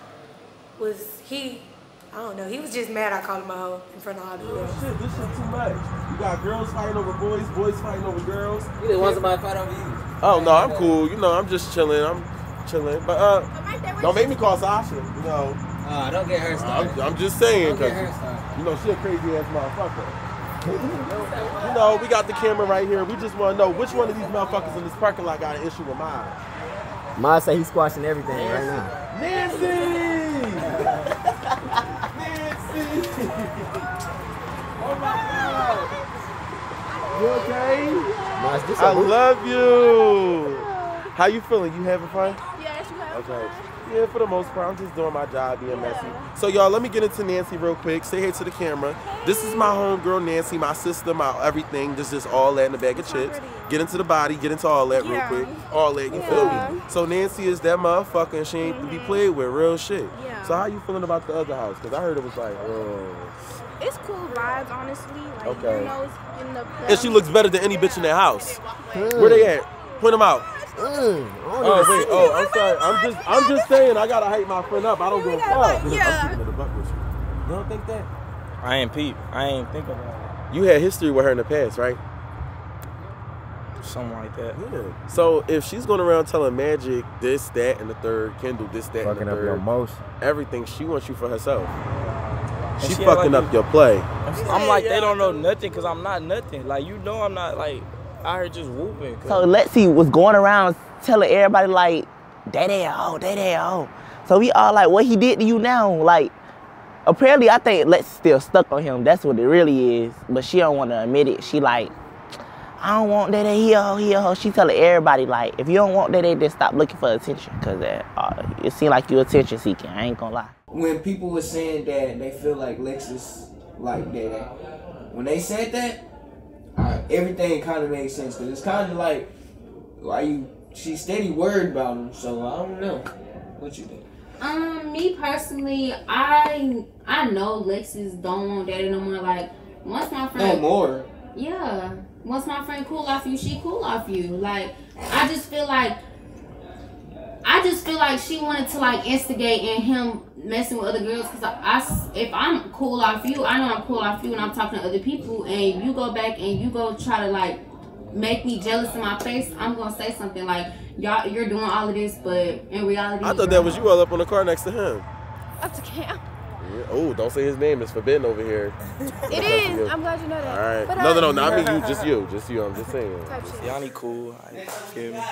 I don't know, he was just mad I called him a hoe in front of all the girls.
Shit, this shit too much. You got girls fighting over boys, boys fighting over girls.
You didn't want somebody to fight over you.
Oh no, I'm cool. You know, I'm just chilling. I'm chilling. But don't make me call Sasha. You know.
Don't get her started.
I'm just saying,
Don't get
cause
her started.
you know she a crazy ass motherfucker. You know, we got the camera right here. We just want to know which one of these motherfuckers in this parking lot got an issue with mine.
Ma say he's squashing everything right now.
Nancy! Oh my God! You okay? I love you. How you feeling? You having fun?
Yes, you have.
Okay. Yeah, for the most part, I'm just doing my job, being messy. So y'all, let me get into Nancy real quick. Say hey to the camera. This is my homegirl Nancy, my sister, my everything. This is all that in a bag of chips. Get into the body, get into all that real quick. All that, you feel me? So Nancy is that motherfucker and she ain't to be played with, real shit.
Yeah.
So how you feeling about the other house? Because I heard it was like, oh.
It's cool vibes, honestly. Like,
Okay.
you know, it's in the
And she looks better than any bitch in that house. Where they at? Point them out. Oh wait, I'm sorry. I'm just saying I gotta hype my friend up. I don't give a fuck. I'm keeping it a buck with you. You don't think that?
I ain't peep. I ain't think about it.
You had history with her in the past, right?
Something like that.
Yeah. So if she's going around telling Magic this, that, and the third, Kendall this, that, and the third,
up your most.
everything, she wants you for herself. She
she
fucking
like
up your play.
I'm like, they don't know nothing because I'm not nothing. Like, you know I'm not, like, out here just whooping.
So LEXI was going around telling everybody, like, they a hoe. So we all like, what he did to you now? Like, apparently I think LEXI still stuck on him. That's what it really is. But she don't want to admit it. She like, I don't want that, he a hoe. She telling everybody, like, if you don't want that, then stop looking for attention. Because it seems like you attention seeking. I ain't gonna lie.
When people were saying that they feel like Lex is like that, when they said that, everything kind of made sense. Because it's kind of like, she's steady worried about him. So I don't know. What you think?
Me personally, I know Lexus don't want daddy no more. Like, once my friend...
No more?
Yeah. Once my friend cool off you, she cool off you. Like, I just feel like she wanted to, like, instigate in him messing with other girls. Because if I'm cool off you, I know I'm cool off you and I'm talking to other people, and you go back and you go try to, like, make me jealous in my face, I'm going to say something like, y'all, you're doing all of this, but in reality...
I thought that was you all up on the car next to him.
Up to Cam.
Yeah. Oh, don't say his name. It's forbidden over here.
It is. I'm glad you know that.
All right.
But,
No, not me. You. Just you. I'm just saying.
Yanni cool. I feel me.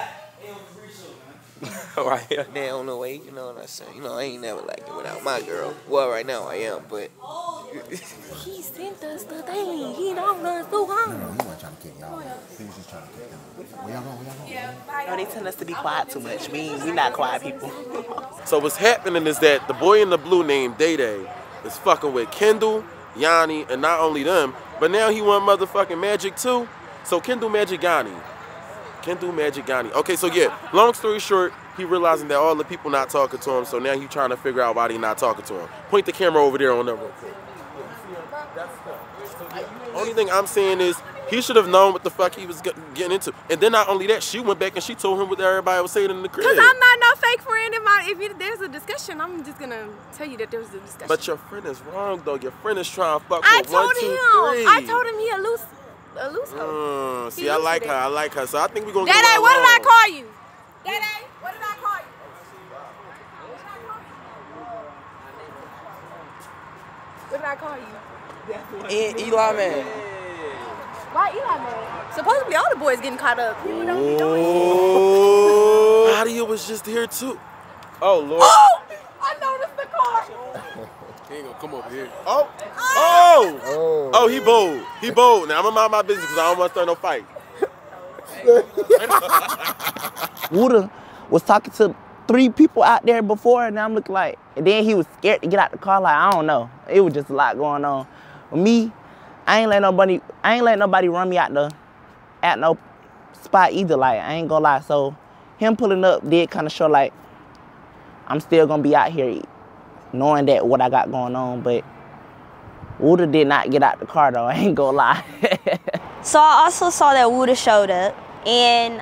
They on the way, you know what I'm saying? You know, I ain't never liked it without my girl. Well, right now I am, but...
He sent us the thing. He don't us to home.
No, he wasn't trying to kick y'all. He was just trying to kick them. Where y'all going?
No, they tell us to be quiet too much. We not quiet people.
So what's happening is that the boy in the blue named Day Day is fucking with Kendall, Yanni, and not only them, but now he want motherfucking Magic too. So Kendall, Magic, Yanni. Okay, so yeah, long story short, he realizing that all the people not talking to him, so now he trying to figure out why they not talking to him. Point the camera over there on them real quick. Only thing I'm saying is he should have known what the fuck he was getting into. And then not only that, she went back and she told him what everybody was saying in the crib.
Because I'm not no fake friend. If there's a discussion, I'm just going to tell you that there's a discussion.
But your friend is wrong, though. Your friend is trying to fuck with 1, 2, 3.
I told him he a loose hoe.
See, I like her. So I think we're going to
go
Dede,
what did I call you? Dede, what did I call you? What did I call you?
Eli man.
Why Eli man? Supposedly all the boys getting caught up. People don't be doing
Oh, Nadia was just here too. Oh Lord.
Oh! I noticed the car.
He ain't gonna come over here. Oh, he bold. He bold. Now I'm gonna mind my business because I don't want to start no fight.
Wooda was talking to 3 people out there before, and I'm looking like, and then he was scared to get out the car. Like, I don't know. It was just a lot going on. With me, I ain't let nobody run me at no spot either. Like, I ain't gonna lie. So him pulling up did kind of show like I'm still gonna be out here knowing that what I got going on. But Wooda did not get out the car though. I ain't gonna lie.
So I also saw that Wooda showed up, and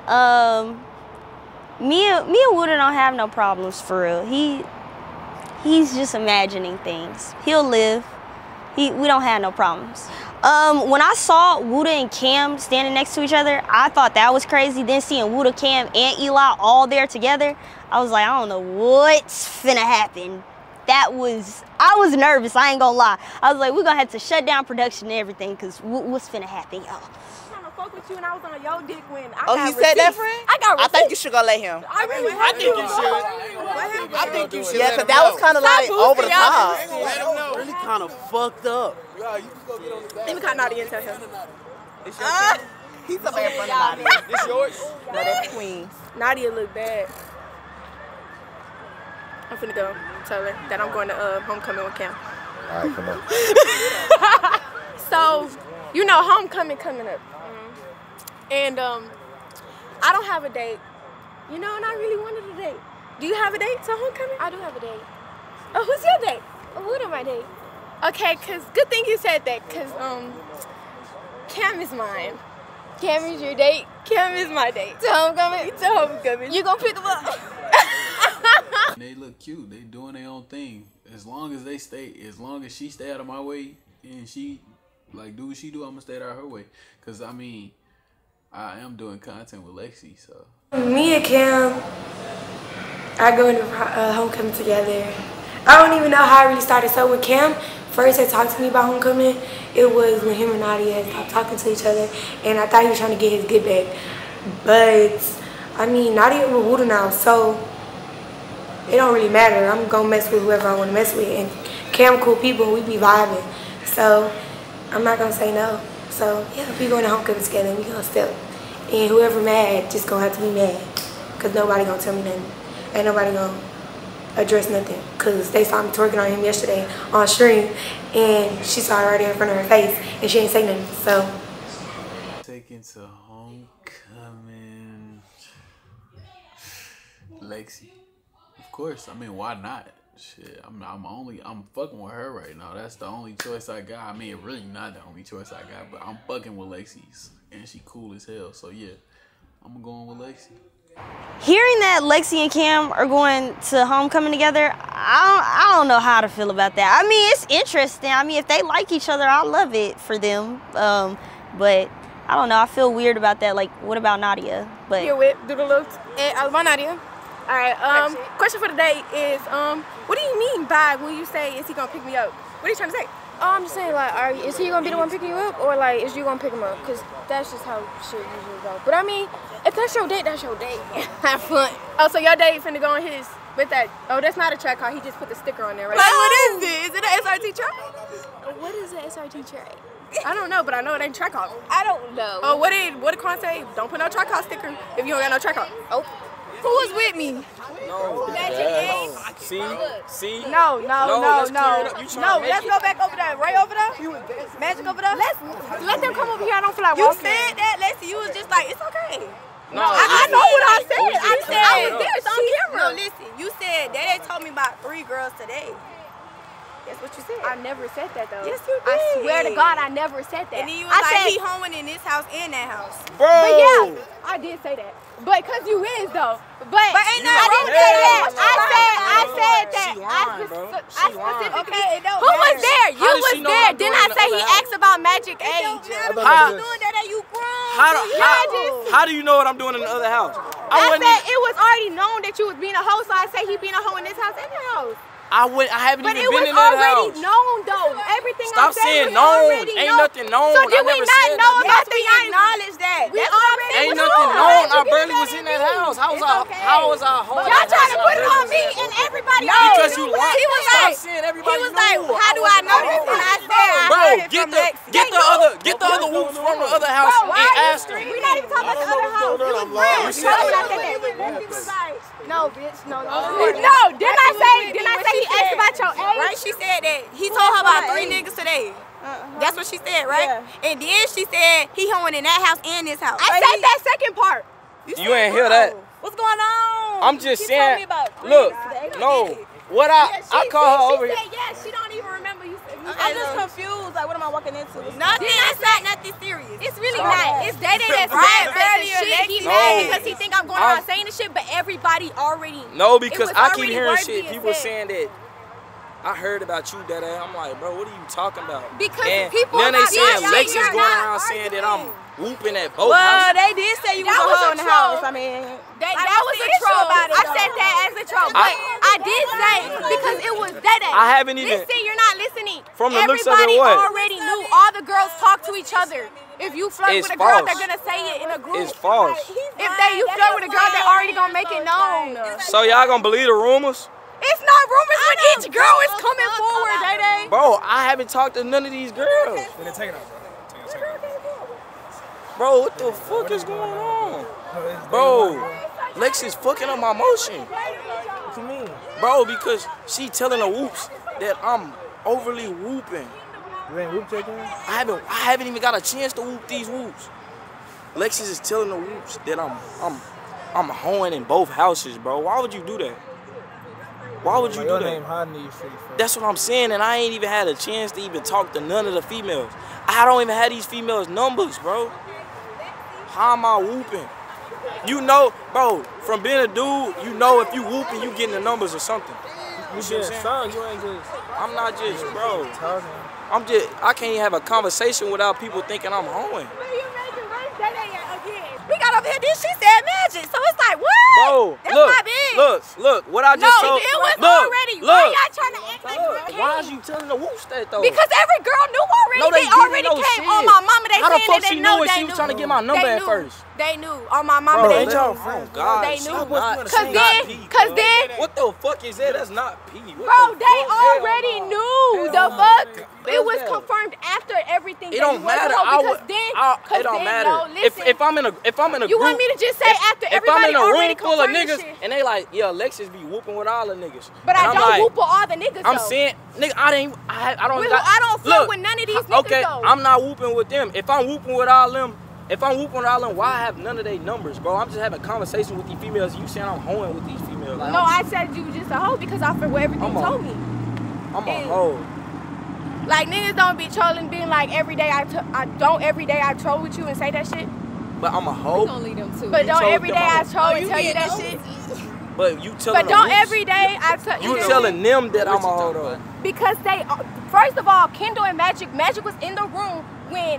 me and Wooda don't have no problems for real. He's just imagining things. He'll live. We don't have no problems. When I saw Wooda and Cam standing next to each other, I thought that was crazy. Then seeing Wooda, Cam, and Eli all there together, I was like, I don't know what's finna happen. I was nervous, I ain't gonna lie. I was like, we're gonna have to shut down production and everything, because what's finna happen, y'all?
Fuck with you and I was on your dick when I
got
receipts.
Said that, friend?
I
think you should go let him.
I
think you should. Yeah, because that was kind of like over the top.
Let him know. Really kind of fucked up.
Let me call Nadia and tell him.
He's up there in front of Nadia.
This yours?
No, that's Queen.
Nadia look bad. I'm finna go tell her that I'm going to homecoming with Cam.
All right, come on.
So, you know, homecoming coming up. And I don't have a date, you know, and I really wanted a date. Do you have a date to homecoming?
I do have a date.
Oh, who's your date?
Wooda my date.
Okay, cause good thing you said that, cause Cam is mine.
Cam is your date?
Cam is my date.
To homecoming?
To homecoming.
You gonna pick him up?
They look cute. They doing their own thing. As long as she stay out of my way and she like do what she do, I'm gonna stay out of her way. Cause I mean, I am doing content with Lexi, so.
Me and Cam are going to homecoming together. I don't even know how I really started. So when Cam first had talked to me about homecoming, it was when him and Nadia had stopped talking to each other, and I thought he was trying to get his get back. But I mean, Nadia with Wooda now, so it don't really matter. I'm gonna mess with whoever I want to mess with, and Cam cool people, we be vibing. So I'm not gonna say no. So yeah, we going to homecoming together and we gonna step. And whoever mad, just gonna have to be mad. Cause nobody gonna tell me nothing. Ain't nobody gonna address nothing. Cause they saw me twerking on him yesterday on stream and she saw it right there in front of her face and she ain't say nothing, so.
Taking to homecoming. Lexi, of course. I mean, why not? Shit, I'm fucking with her right now. That's the only choice I got. I mean, really not the only choice I got, but I'm fucking with Lexi's, and she cool as hell. So yeah, I'm going with Lexi.
Hearing that Lexi and Cam are going to homecoming together, I don't know how to feel about that. I mean, it's interesting. I mean, if they like each other, I love it for them. But I don't know. I feel weird about that. Like, what about Nadia? But
here with Doodle about Nadia. All right. Question for the day is, what do you mean by when you say, "Is he gonna pick me up"? What are you trying to say?
I'm just saying, like, is he gonna be the one picking you up, or like, is you gonna pick him up? Cause that's just how shit usually go. But I mean, if that's your date, that's your date. Have fun.
Oh, so your date finna go on his with that? Oh, that's not a track car. He just put the sticker on there, right?
Like,
what
what
is it? Is it an SRT track?
What is an SRT track?
I don't know, but I know it ain't track car.
I don't know.
Oh, what did Quan say? Don't put no track car sticker if you don't got no track car.
Oh. Who was with me?
No. See?
No.
Let's clear it up. You trying to make
let's
it.
go back over there. Right over there. Magic over there. Let them come over here. I don't feel like
You
walking.
said that, Lexi. You was just like, it's okay.
No, I know what I said.
I said,
I was there. It's on camera.
No, listen. You said they told me about 3 girls today. That's what you said.
I never said that though.
Yes, you did.
I swear to God, I never said that.
And then you was like, he homing in this house and that house.
Bro.
But yeah, I did say that. But cause you is though. But
ain't
I didn't say that. I said that. I specifically.
Okay, it don't
Who was
matter.
there? You was there. Didn't I say he asked about Magic age?
How do you know what I'm doing in the other house?
I said it was already known that you was being a hoe, so I say he being a hoe in this house and that house.
I haven't
But
even
it
been
was
in that
already
house.
known though. Everything
Stop
I said
saying
was
known.
already
Ain't
known.
nothing known.
So
I
did we
never
not
said
know
nothing.
about the
We acknowledge that.
We already
Ain't
was
nothing
known.
known. I
Why'd you
barely
get
was
that
in that house. How was I home?
Y'all trying to put it on me and everybody else.
Because you lied.
He was
Stop
like,
saying everybody
He was like,
knew.
how do I know this? And I said, I
Bro,
heard it
get
from
the
Lexi.
get the other whoops from the other house and ask them.
We're not even talking about the other house. It was friends. You know when I said that? He was like, no, bitch, no. No, didn't I say he asked about your age?
Right? She said that he told her about 3 niggas today. That's what she said, right?
Yeah.
And then she said he hoeing in that house and this house.
I said that second part.
You ain't hear that.
What's going on?
I'm just
She told
saying.
me about 3
Look,
niggas today.
no. What I call her over here.
She said yes. She don't even remember you said.
I'm just confused. Like, what am I walking into?
Nothing.
It's not nothing serious.
It's really not. It's Day that's
Right,
mad that
earlier,
the shit. He
No.
mad because he think I'm going around saying the shit, but everybody already.
No, because
it was
I keep
already
hearing
words
shit.
being
People
said.
saying that I heard about you, Dada. I'm like, bro, what are you talking about?
Because
and
people
then they
not
saying
saying
Lex is
you're
going
not
around saying that I'm whooping at both
Well,
houses.
they did say you was
That
a
was
hoe
a
in the
troll.
house. I mean,
That was a troll. I said that as a troll, but I did say because it was Day.
I haven't even-
Listen, you're not listening.
From the looks of it,
Everybody
what?
already knew. All the girls talk to each other. If you flirt
It's
with a girl,
false.
they're gonna say it in a group.
It's false.
If you flirt with a girl, they're already gonna make it known.
So y'all gonna believe the rumors?
It's not rumors when each girl is coming forward, Day.
Bro, I haven't talked to none of these girls.
Take it out, bro.
Bro, what the fuck is going on? Bro, Lex is fucking up my motion.
What you mean?
Bro, because she telling the whoops that I'm overly whooping.
You ain't whoop checking?
I haven't even got a chance to whoop these whoops. Lexus is telling the whoops that I'm hoeing in both houses, bro. Why would you do that? Why would you do
Your
that?
name hiding these streets, bro.
That's what I'm saying, and I ain't even had a chance to even talk to none of the females. I don't even have these females' numbers, bro. How am I whooping? You know, bro, from being a dude, you know if you whooping, you getting the numbers or something.
You see what I'm saying? You ain't just...
I'm not just, bro.
Talking.
I can't even have a conversation without people thinking I'm hoeing.
we got over here, then she said Magic. So it's like, what?
Bro,
That's
look,
my bitch.
look, what I just told.
it was
look,
already.
Look,
Why y'all trying to act like
why is you telling the whoops that though?
Because every girl knew already.
No, they
already
didn't know
came
shit.
on my mama. They
How the
saying
fuck
that
she
they know
knew if
they
she was
knew.
trying to get my number
They
at
knew.
first?
They knew on my mama.
Bro,
They
ain't
knew.
y'all friends? God,
They
she
knew.
not-
Cause
she not P,
then,
bro. What the fuck is that? That's not P. What
bro,
the
they
fuck?
already
Hell no.
knew. The
Hell
fuck.
no.
It was
Hell.
confirmed after everything.
It
that
don't
you wasn't
matter.
on, because then,
It don't
then,
matter.
No, listen,
if I'm in a
you
group,
want me to just say after
if I'm
everybody
in a room
already
full of
confirmed
niggas
shit?
and they like, yeah, Alexis be whooping with all the niggas.
But
and
I
I'm
don't
like,
whoop with all the niggas.
I'm
though.
saying, nigga, I don't.
Well,
got,
I don't fuck
look,
with none of these niggas,
okay,
though.
I'm not whooping with them. If I'm whooping with all them, If I'm whooping on Island, why I have none of their numbers, bro? I'm just having conversations with these females. You saying I'm hoeing with these females? Like,
no, I said you were just a hoe because I forgot what everything told me.
I'm a hoe.
Like niggas don't be trolling, being like every day I troll with you and say that shit.
But I'm a hoe.
But don't every day I troll and tell you that shit.
But you telling
But don't every day I tell
you telling them that I'm a hoe though.
Because they, first of all, Kendall and Magic was in the room when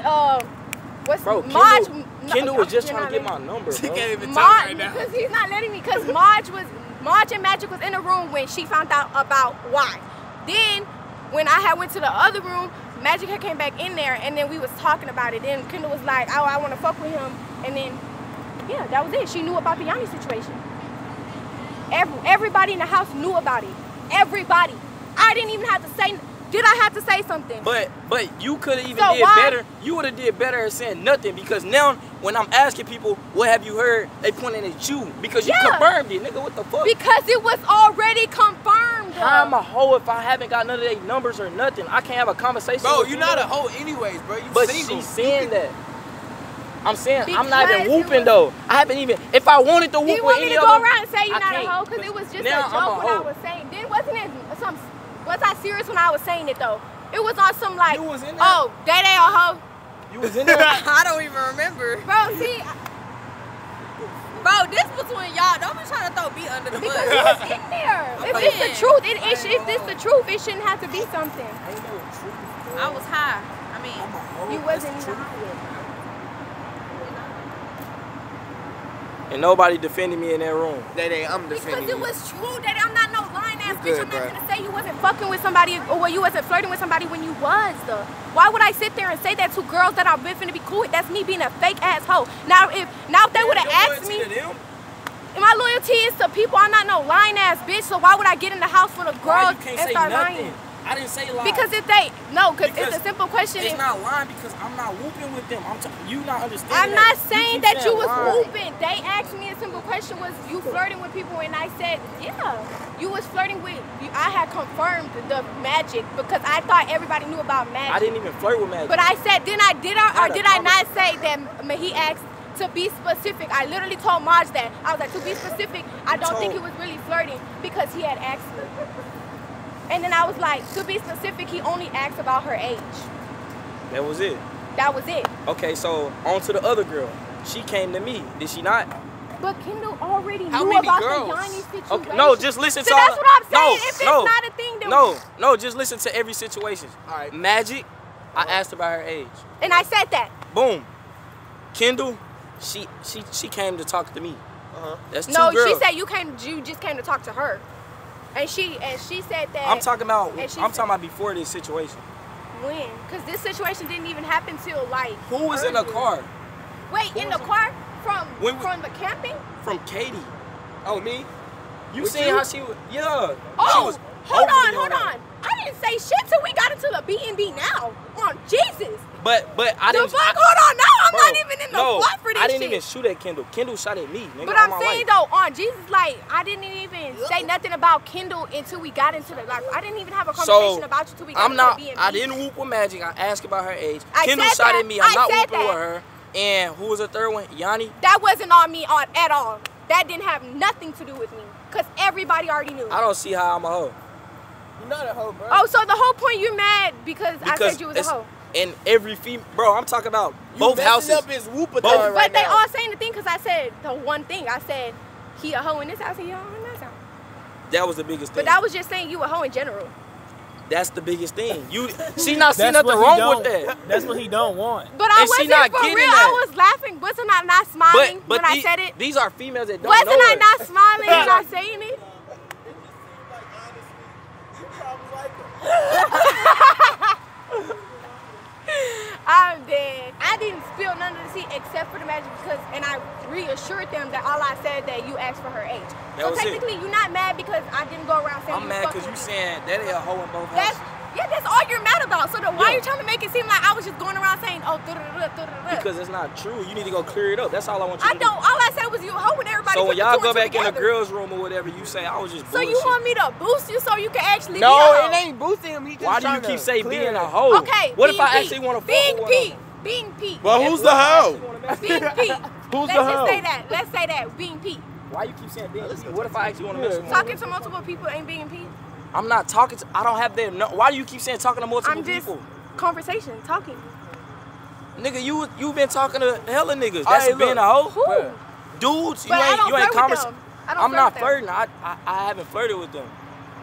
Kendall was just trying to get my number, bro.
She can't even talk right now. Because he's not letting me. Because Marge and Magic was in the room when she found out about why. Then when I had went to the other room, Magic had came back in there, and then we was talking about it. Then Kendall was like, "Oh, I want to fuck with him," and then yeah, that was it. She knew about the Yanni situation. Everybody in the house knew about it. Everybody. I didn't even have to say. Did I have to say something?
But you could have even did better. You would have did better at saying nothing, because now when I'm asking people what have you heard, they pointing at you because you confirmed it, nigga. What the fuck?
Because it was already confirmed.
How am I a hoe if I haven't got none of their numbers or nothing? I can't have a conversation.
Bro,
with
you're not a hoe anyways, bro. You
but
single.
she's saying that. I'm saying I'm not even whooping though. I haven't even. If I wanted to whoop with any of them,
you want me to go around and say you're not a hoe? Because it was just
now
a joke when I was saying. Then wasn't it some? Was I serious when I was saying it though? It was on some like, oh, that ain't a hoe.
You was in there?
I don't even remember.
Bro, see.
Bro, this between y'all. Don't be trying to throw me under the bus.
Because it was in there. If it's the truth, if this the truth, it shouldn't have to be something.
I was high. I mean,
you wasn't even high.
And nobody defended me in that room.
I'm defending
you. Because it was true, Daddy. I'm not no lying ass bitch. I'm not gonna say you wasn't fucking with somebody or you wasn't flirting with somebody when you was though. Why would I sit there and say that to girls that I've been finna be cool with? That's me being a fake ass hoe. Now if they would have asked me, my loyalty is to people. I'm not no lying ass bitch. So why would I get in the house full of girls and start lying?
I didn't say lie.
Because if because it's a simple question.
It's not lying because I'm not whooping with them. You not understanding.
I'm not saying that you was whooping. They asked me a simple question: was you flirting with people? And I said, yeah, you was flirting with. I had confirmed the Magic because I thought everybody knew about Magic.
I didn't even flirt with Magic.
But I said, did I not say that he asked to be specific? I literally told Marge that. I was like, to be specific, I don't think he was really flirting because he had asked me. And then I was like, to be specific, he only asked about her age.
That was it?
That was it.
Okay, so on to the other girl. She came to me. Did she not?
But Kendall already knew about the Yanni situation.
Okay, no, just listen to
that's what I'm saying. If it's not a thing, then
no, just listen to every situation. All right. Magic, I asked about her age.
And I said that.
Boom. Kendall, she came to talk to me. That's two girls.
No, she said you just came to talk to her. And she said that.
I'm talking about before this situation.
When? Because this situation didn't even happen till like.
Who was in the car?
Wait, in the car from the camping?
From Katie.
Oh, me?
You seen how she was? Yeah.
Oh, hold on. I didn't say shit till we got into the B&B now. On Jesus.
But I didn't.
The fuck? Hold on, now I'm not even in the spot for this shit.
I didn't even shoot at Kendall. Kendall shot at me, nigga.
But I'm saying though, on Jesus, like I didn't even say nothing about Kendall until we got into the I didn't even have a conversation about you till we got into the B&B.
I didn't whoop with Magic. I asked about her age. Kendall shot at me. I'm not whooping with her. And who was the third one? Yanni.
That wasn't on me at all. That didn't have nothing to do with me. Cause everybody already knew.
I don't see how I'm a hoe.
You're not a hoe, bro.
Oh, so the whole point you mad because I said you was a hoe.
And every female, bro, I'm talking about both houses.
Up his whoop-a-thon
but they all saying the thing because I said the one thing. I said he a hoe in this house, he a hoe in that house.
That was the biggest thing.
But that was just saying you a hoe in general.
That's the biggest thing. She not seeing nothing wrong with that.
That's what he don't want.
But I wasn't for real. I was laughing. Wasn't I not smiling when I said it?
These are females that don't
know. Wasn't I
it.
not smiling when I saying it? I'm dead. I didn't spill none of the tea except for the Magic and I reassured them that all I said that you asked for her age. So technically, you're not mad because I didn't go around saying.
I'm mad because you saying that ain't a hoe in both houses.
Yeah, that's all you're mad about. So then why are you trying to make it seem like I was just going around saying, oh,
because it's not true. You need to go clear it up. That's all I want you to do.
All I said was you a hoe when everybody.
So when y'all go back in the girls' room or whatever, you say I was just bullshit.
So you want me to boost you so you can actually
be a hoe? No, it ain't boosting him. He just
why do you keep saying being a hoe?
Okay.
What if I actually want to fuck with one?
Being Pete.
Well, who's the hoe?
Being Pete.
Who's
Let's
the
just
hoe?
say that. Let's say that. Being Pete.
Why you keep saying being Pete? What if I actually want to mess with
Talking to multiple people ain't being Pete.
I'm not talking to, I don't have their, no, why do you keep saying talking to multiple
I'm just
people?
conversation, talking.
Nigga, you been talking to hella niggas. That's being a hoe?
Who?
Dudes,
But
you ain't conversing. I'm not
flirting.
flirting. I haven't flirted with them.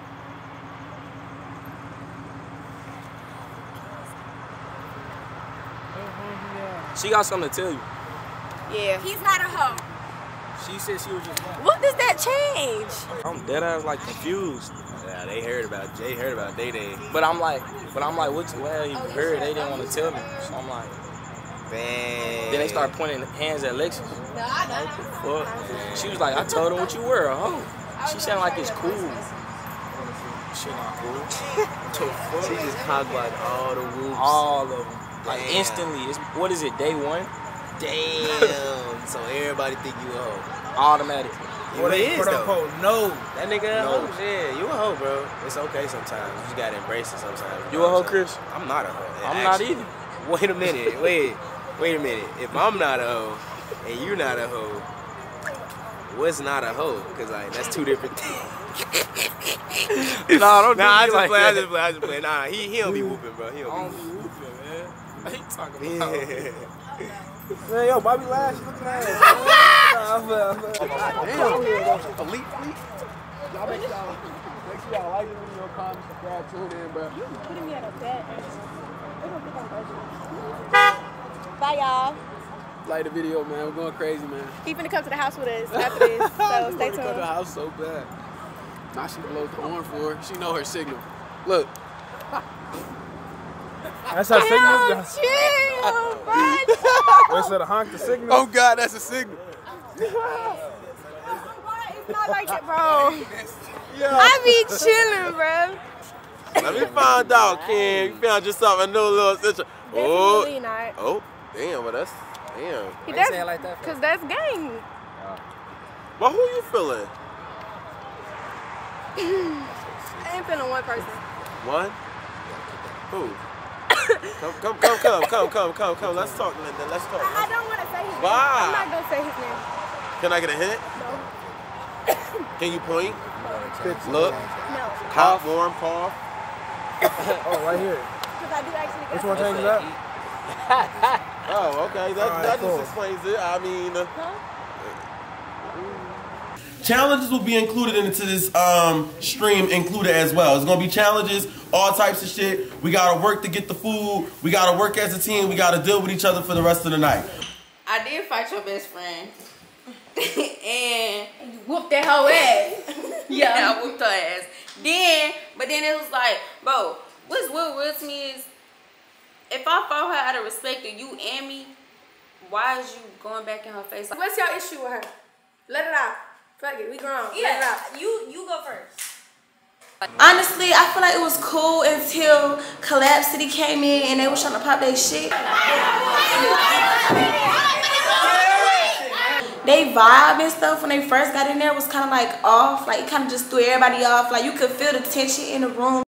She got something to tell you.
Yeah. He's not a hoe.
She said she was just
What does that change?
I'm dead ass like confused.
Yeah, they heard about Day Day.
But I'm like, what you heard? They didn't want to tell me. So I'm like,
man.
Then they start pointing hands at LEXI. What the fuck? She was like, I told them what you were, a hoe. She sounded like it's cool. Shit not cool.
She just cock-blocked all the whoops.
All of them. Like instantly. What is it, day one?
Damn. So everybody think you a hoe.
Automatic.
What it is though.
No.
That nigga a hoe. Yeah, you a hoe, bro. It's okay sometimes. You just gotta embrace it sometimes.
You a hoe, Chris?
I'm not a hoe.
I'm not either.
Wait a minute. Wait a minute. If I'm not a hoe and you not a hoe, what's not a hoe? Cause like that's two different things.
Nah, don't do
I
me
just
like
play.
that.
I just play. Nah, he don't be whooping, bro. He
I
don't
don't
be
be whooping, man. I ain't talking
whooping.
about
Man, yo, Bobby Lash looking at us. Damn. Elite fleet.
Y'all make sure y'all like the video, comment, subscribe, tune in, bro.
You putting me at a bad Bye, y'all.
Like the video, man. We're going crazy, man.
He finna come to the house with us after this, so stay
Come to the
tuned.
house so bad. Now she blows the horn for her. She know her signal. Look.
That's her signal?
Chill, bud.
What's that, a honk the signal?
Oh, God, that's a signal.
It's not like that, bro. I be chilling, bro.
Let me find out, Ken. You found yourself a new little situation.
Definitely not.
Oh, damn, but that's, damn.
He does, because that's gang.
Well, who you feeling?
I ain't feeling one person.
One? Who? Come. Let's talk, Linda. Let's talk.
I don't want to say his name.
Why?
I'm not going to say his name.
Can I get a hint?
No.
Can you point? Look.
No.
Cough, warm, cough.
Oh, right here.
Because I do actually get
Which one changes that?
Oh, okay. That
cool.
just explains it. I mean... Challenges will be included into this stream included as well. It's gonna be challenges, all types of shit. We gotta work to get the food. We gotta work as a team. We gotta deal with each other for the rest of the night.
I did fight your best friend. And
you whooped that whole ass.
Yeah, I whooped her ass. But then it was like, bro, what's weird to me is if I fought her out of respect to you and me, why is you going back in her face? Like,
what's your issue with her? Let it out. Fuck it, we grown.
Yeah,
you go first.
Honestly, I feel like it was cool until Collab City came in and they was trying to pop their shit. They vibe and stuff when they first got in there was kind of like off. Like, it kind of just threw everybody off. Like, you could feel the tension in the room.